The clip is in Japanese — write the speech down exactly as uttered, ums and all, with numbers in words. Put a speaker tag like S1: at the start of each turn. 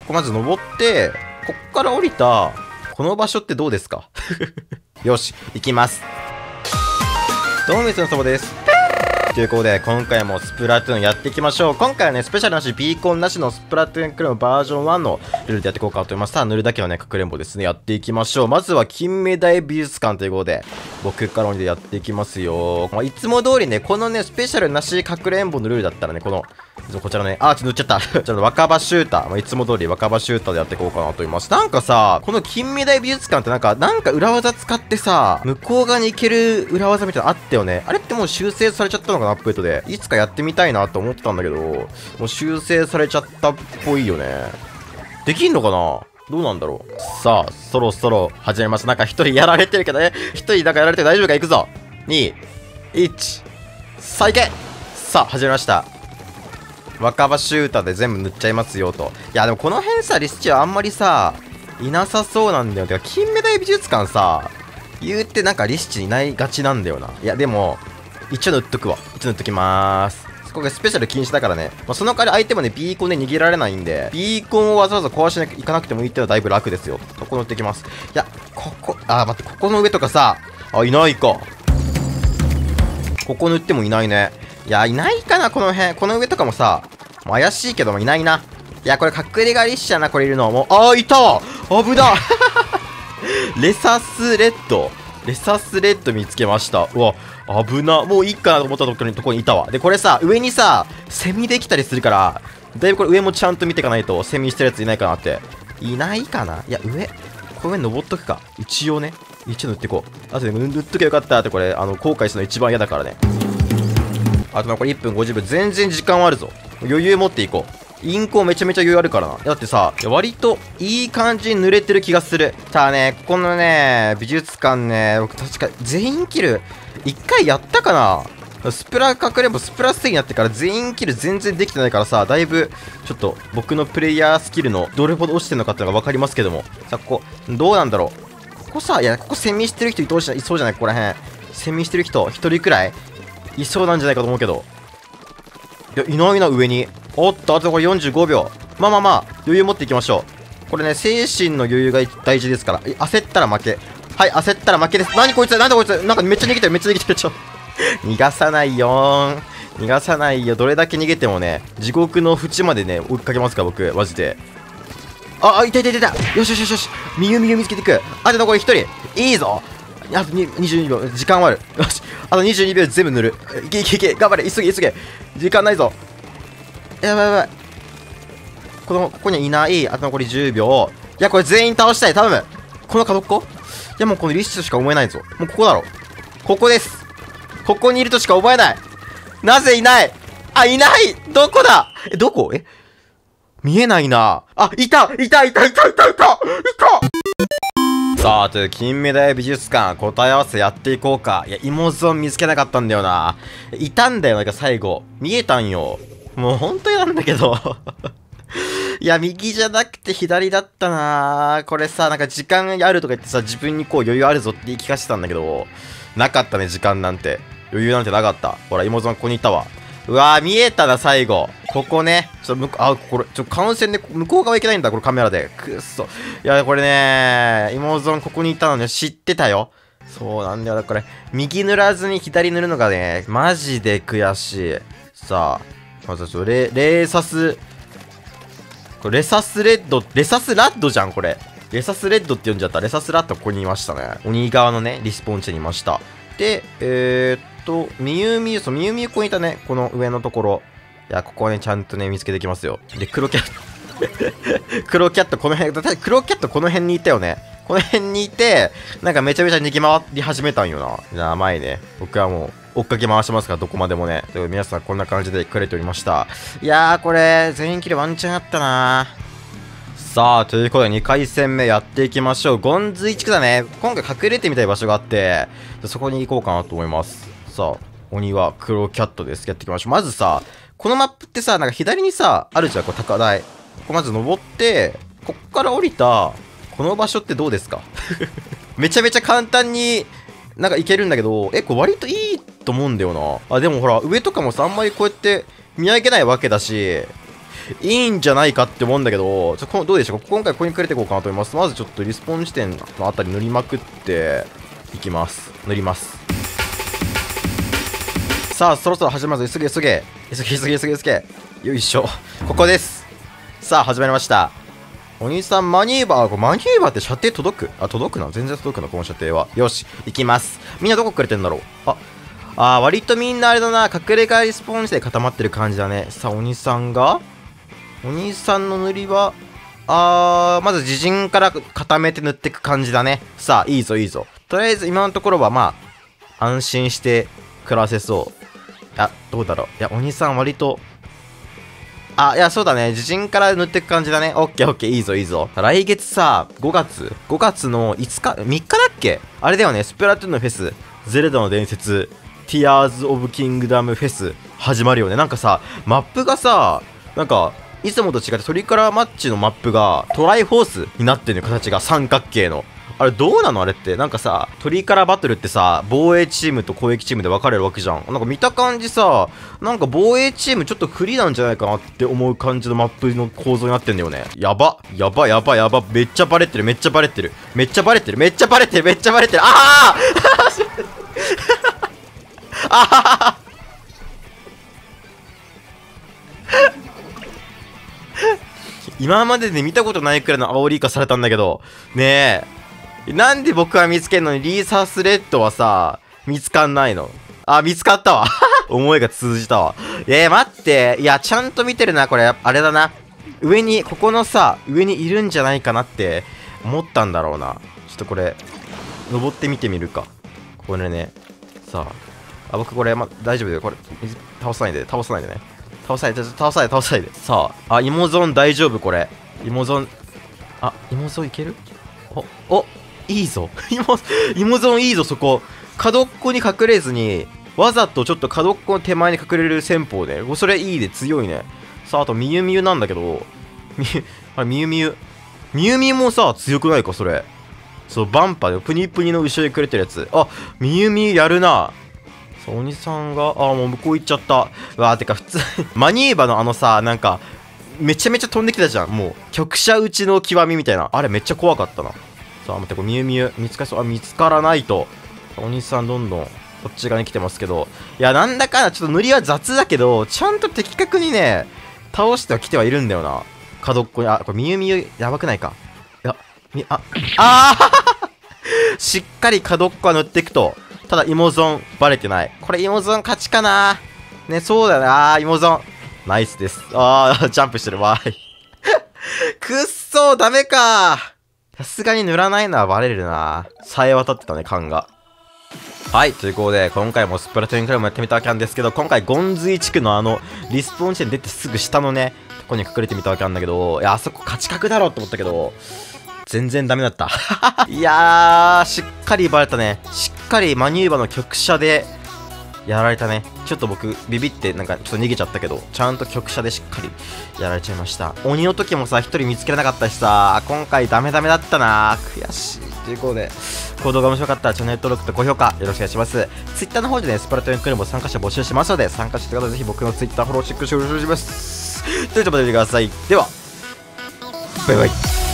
S1: こまず登って、こっから降りた、この場所ってどうですか？よし、行きます。どうも、みつのそばです。ということで、今回もスプラトゥーンやっていきましょう。今回はね、スペシャルなし、ビーコンなしのスプラトゥーンクラブバージョンワンのルールでやっていこうかと思います。さあ、塗るだけはね、かくれんぼですね、やっていきましょう。まずは、金目鯛美術館ということで、僕からのでやっていきますよ。まあ、いつも通りね、このね、スペシャルなし、かくれんぼのルールだったらね、この、こちらね、あー、ちょっと塗っちゃった。ちょっと若葉シューター。まあ、いつも通り若葉シューターでやっていこうかなと思います。なんかさ、この金目鯛美術館ってなんか、なんか裏技使ってさ、向こう側に行ける裏技みたいなのあったよね。あれってもう修正されちゃったのかな、アップデートで。いつかやってみたいなと思ってたんだけど、もう修正されちゃったっぽいよね。できんのかな？どうなんだろう。さあ、そろそろ始めます。なんか一人やられてるけどね。一人なんかやられて大丈夫か？行くぞ。に、いち、さあ行け！さあ、始めました。若葉シューターで全部塗っちゃいますよと。いや、でもこの辺さ、リスチはあんまりさ、いなさそうなんだよ。てか、金目鯛美術館さ、言うてなんかリスチいないがちなんだよな。いや、でも、一応塗っとくわ。一応塗っときまーす。これスペシャル禁止だからね。まあ、その代わり相手もね、ビーコンで逃げられないんで、ビーコンをわざわざ壊しに行かなくてもいいってのはだいぶ楽ですよ。ここ塗ってきます。いや、ここ、あー、待って、ここの上とかさ、あ、いないか。ここ塗ってもいないね。いや、いないかな、この辺。この上とかもさ、もう怪しいけどもいないな。いや、これ隠れ家リッシャーな、これいるの。もう、あー、いたわ危なレサスレッド。レサスレッド見つけました。うわ、危な。もういいかなと思ったところに、とこにいたわ。で、これさ、上にさ、セミできたりするから、だいぶこれ上もちゃんと見ていかないと、セミしてるやついないかなって。いないかな？いや、上、この上登っとくか。一応ね。一応塗っていこう。あとで塗っときゃよかったって、これ、あの、後悔するの一番嫌だからね。あと残りいっぷんごじゅっぷん。全然時間はあるぞ。余裕持っていこう。インクをめちゃめちゃ余裕あるからな。だってさ、割といい感じに塗れてる気がする。ただね、ここのね、美術館ね、僕確か全員キル、一回やったかな？スプラ隠れんぼ、スプラステになってから全員キル全然できてないからさ、だいぶ、ちょっと僕のプレイヤースキルのどれほど落ちてるのかっていうのが分かりますけども。さあ、ここ、どうなんだろう。ここさ、いや、ここセミしてる人いそうじゃない、いそうじゃない、ここら辺。セミしてる人、一人くらいいそうなんじゃないかと思うけど。いや、いないな、上に。おっと、あとこれよんじゅうごびょう。まあまあまあ、余裕持っていきましょう。これね、精神の余裕が大事ですから。焦ったら負け。はい、焦ったら負けです。何こいつ、なんだこいつ、なんかめっちゃ逃げてる、めっちゃ逃げてる、ちょ。逃がさないよーん。逃がさないよ。どれだけ逃げてもね、地獄の縁までね、追いかけますから、僕、マジで。あ、あ、いたいたいたいた。よしよしよしよし。右右見つけていく。あと残りひとり。いいぞ。あとにじゅうにびょう。時間はある。よし。あとにじゅうにびょうで全部塗る。いけいけいけ。頑張れ。急げ急げ。時間ないぞ。やばいやばい。この、ここにはいない。あと残りじゅうびょう。いや、これ全員倒したい。頼む。この角っこ？いや、もうこのリストしか思えないぞ。もうここだろ。ここです。ここにいるとしか思えない。なぜいない？あ、いない！どこだ？え、どこ？え？見えないな。あ、いたいたいたいたいたいたいたさあ、という金目鯛美術館、答え合わせやっていこうか。いや、芋ゾン見つけなかったんだよな。いたんだよ、なんか最後。見えたんよ。もう本当になんだけど。いや、右じゃなくて左だったな。これさ、なんか時間あるとか言ってさ、自分にこう余裕あるぞって言い聞かせてたんだけど、なかったね、時間なんて。余裕なんてなかった。ほら、芋ゾンここにいたわ。うわー、見えたな、最後。ここね。ちょっと向こう、あ、これ、ちょ、感染で向こう側行けないんだ、これカメラで。くっそ。いや、これね、芋ゾンここにいたのね、知ってたよ。そうなんだよ、これ。右塗らずに左塗るのがね、マジで悔しい。さあ。まずちょっとレ、レーサス、これレサスレッド、レサスラッドじゃん、これ。レサスレッドって呼んじゃった。レサスラッドここにいましたね。鬼側のね、リスポーン地にいました。で、えー、っと、みゆみゆ、そう、みゆみゆここにいたね、この上のところ。いや、ここはね、ちゃんとね、見つけてきますよ。で、黒キャット。黒キャットこの辺、だって黒キャットこの辺にいたよね。この辺にいて、なんかめちゃめちゃ逃げ回り始めたんよな。じゃあ、前ね。僕はもう、追っかけ回しますから、どこまでもね。という皆さんこんな感じでくれておりました。いやー、これ、全員キルワンチャンあったなー。さあ、ということでにかい戦目やっていきましょう。ゴンズイ地区だね。今回隠れてみたい場所があって、そこに行こうかなと思います。さあ、鬼は黒キャットです。やっていきましょう。まずさ、このマップってさ、なんか左にさ、あるじゃん、こう高台。ここまず登って、こっから降りた、この場所ってどうですか？めちゃめちゃ簡単に、なんかいけるんだけど、え、これ割といいと思うんだよな。あ、でもほら、上とかもさ、あんまりこうやって見上げないわけだし、 いいんじゃないかって思うんだけど、ちょこどうでしょうか。今回ここにくれていこうかなと思います。まずちょっとリスポーン地点のあたり塗りまくっていきます。塗ります。さあ、そろそろ始まるぞ。急げ急げ。急げ急げ急げ急げ。よいしょ。ここです。さあ、始まりました。お兄さん、マニューバー、これマニューバーって射程届く？あ、届くな。全然届くな、この射程は。よし、行きます。みんなどこくれてんだろう。あ、あー、割とみんなあれだな。隠れ家リスポーンして固まってる感じだね。さあ、お兄さんがお兄さんの塗りは、あー、まず自陣から固めて塗っていく感じだね。さあ、いいぞいいぞ。とりあえず今のところはまあ、安心して暮らせそう。あ、どうだろう。いや、お兄さん割と、あ、いや、そうだね。自陣から塗っていく感じだね。オッケーオッケー、いいぞいいぞ。来月さ、ごがつ、ごがつのいつか、みっかだっけ？あれだよね、スプラトゥーンのフェス、ゼルダの伝説、ティアーズ・オブ・キングダムフェス、始まるよね。なんかさ、マップがさ、なんか、いつもと違ってトリカラーマッチのマップがトライフォースになってるの、形が三角形の。あれどうなのあれって。なんかさ、トリカラーバトルってさ、防衛チームと攻撃チームで分かれるわけじゃん。なんか見た感じさ、なんか防衛チームちょっと不利なんじゃないかなって思う感じのマップの構造になってんだよね。やば。やばやばやば。めっちゃバレてる。めっちゃバレてる。めっちゃバレてる。めっちゃバレてる。めっちゃバレてる。ああああ今までで見たことないくらいの煽り化されたんだけど、ねえ。なんで僕は見つけんのにリーサースレッドはさ、見つかんないの？あ、見つかったわ。思いが通じたわ。えー、待って。いや、ちゃんと見てるな、これ。あれだな。上に、ここのさ、上にいるんじゃないかなって思ったんだろうな。ちょっとこれ、登ってみてみるか。これね。さあ。あ、僕これ、ま、大丈夫だよ。これ、倒さないで、倒さないでね。倒さないで、倒さないで、倒さないで。さあ、あ、芋ゾーン大丈夫これ。芋ゾーン、あ、芋ゾーンいける？お、お、いいぞ。芋、芋ゾーンいいぞ、そこ。角っこに隠れずに、わざとちょっと角っこの手前に隠れる戦法ね。それいいで、強いね。さあ、あと、みゆみゆなんだけど、み、あれ、みゆみゆ。みゆみゆもさ、強くないか、それ。そう、バンパで、プニプニの後ろにくれてるやつ。あ、みゆみゆやるな。お兄さんが、あ、もう向こう行っちゃった。うわー、てか普通、マニーバのあのさ、なんか、めちゃめちゃ飛んできたじゃん。もう、局者打ちの極みみたいな。あれめっちゃ怖かったな。さあ、待って、これ、みゆみゆ、見つかりそう。あ、見つからないと。お兄さんどんどん、こっち側に来てますけど。いや、なんだかんだ、ちょっと塗りは雑だけど、ちゃんと的確にね、倒しては来てはいるんだよな。角っこに、あ、これ、みゆみゆ、やばくないか。いや、み、あ、あーしっかり角っこは塗っていくと。ただ、芋ゾーン、バレてない。これ、芋ゾーン勝ちかなね、そうだよな。あー、芋ゾーン。ナイスです。あー、ジャンプしてる。わーい。くっそー、ダメかー。さすがに塗らないのはバレるな。さえ渡ってたね、感が。はい、ということで、今回もスプラトゥーンクラブもやってみたわけなんですけど、今回、ゴンズイ地区のあの、リスポーン地点出てすぐ下のね、とこに隠れてみたわけなんだけど、いや、あそこ勝ち確だろって思ったけど、全然ダメだった。いやー、しっかりバレたね。しっかりマニューバーの局者でやられたね。ちょっと僕、ビビってなんかちょっと逃げちゃったけど、ちゃんと局者でしっかりやられちゃいました。鬼の時もさ、一人見つけられなかったしさ、今回ダメダメだったな。悔しい。ということで、この動画面白かったらチャンネル登録と高評価よろしくお願いします。Twitter の方でね、スプラトゥーンクラブも参加者募集しますので、参加してください。ぜひ僕の Twitter フォローチェックしてお願いします。ということで、見てください。では、バイバイ。